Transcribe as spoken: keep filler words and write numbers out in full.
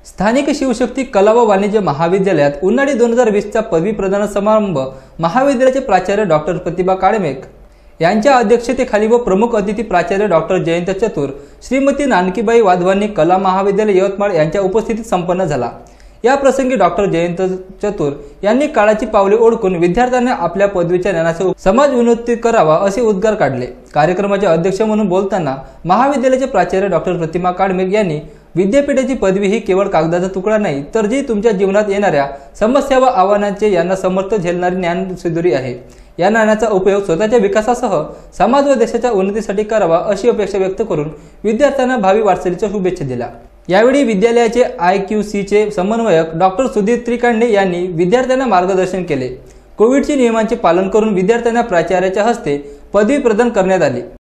स्थानिक शिवशक्ती कला व वाणिज्य महाविद्यालयात उन्हाळी दोन हजार वीसचा पदवी प्रदान समारंभ महाविद्यालयाचे प्राचार्य डॉक्टर प्रतिभा काळमेघ यांच्या अध्यक्षतेखाली व प्रमुख अतिथी प्राचार्य डॉक्टर जयंत चतुर, श्रीमती नानकीबाई वाधवानी कला महाविद्यालय यवतमाळ यांच्या उपस्थितीत संपन्न झाला। या प्रसंगी डॉक्टर जयंत चतुर यांनी काळाची पावले ओळखून विद्यार्थ्यांना आपल्या पदवीच्या ज्ञानाचे समाज उन्नती करावा असे उद्गार काढले। कार्यक्रमाचे अध्यक्ष म्हणून बोलताना महाविद्यालयाचे प्राचार्य डॉक्टर प्रतिभा काळमेघ यांनी विद्यापीठाची पदवी ही केवळ कागदाचा तुकडा नाही, तर जी तुमच्या जीवनात येणाऱ्या समस्या व आव्हानांचे यांना समर्थ झेलणारी ज्ञानसिद्धुरी आहे। या ज्ञानाचा उपयोग स्वतःच्या विकासासह समाज व देशाच्या उन्नतीसाठी करावा अशी अपेक्षा व्यक्त करून विद्यार्थ्यांना भावी वाटचालीच्या शुभेच्छा दिल्या। यावेळी विद्यालयाचे आय क्यू सी चे समन्वयक डॉक्टर सुधीर त्रिकांडे यांनी विद्यार्थ्यांना मार्गदर्शन केले। कोविडच्या नियमांचे पालन करून विद्यार्थ्यांना प्राचार्याच्या हस्ते पदवी प्रदान करण्यात आली।